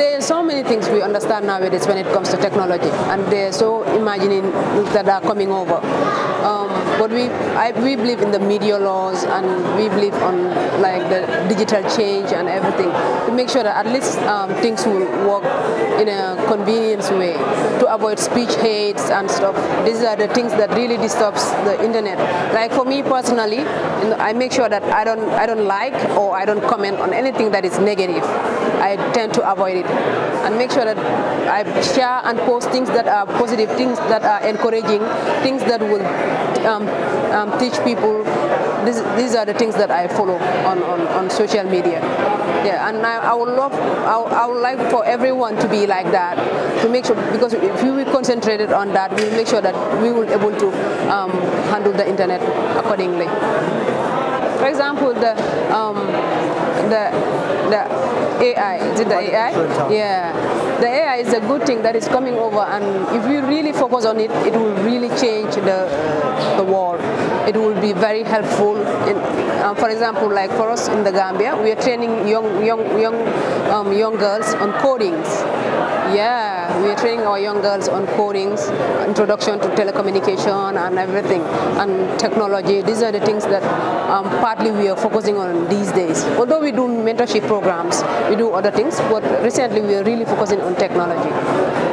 there are so many things we understand nowadays when it comes to technology, and they're so imagining that are coming over. But we believe in the media laws, and we believe on like the digital change and everything to make sure that at least things will work in a convenience way to avoid speech hates and stuff. These are the things that really disturbs the internet. Like for me personally, I make sure that I don't like or I don't comment on anything that is negative. I tend to avoid it and make sure that I share and post things that are positive, things that are encouraging, things that will teach people. These are the things that I follow on social media. Yeah, and I would like for everyone to be like that, to make sure, because if we concentrated on that, we will make sure that we will be able to handle the internet accordingly. For example, the AI, is it the AI? Yeah, the AI is a good thing that is coming over, and if we really focus on it, it will really change the world. It will be very helpful. For example, like for us in the Gambia, we are training young girls on codings. Yeah, we are training our young girls on codings, introduction to telecommunication and everything, and technology. These are the things that partly we are focusing on these days. Although we do mentorship programs, we do other things, but recently we are really focusing on technology.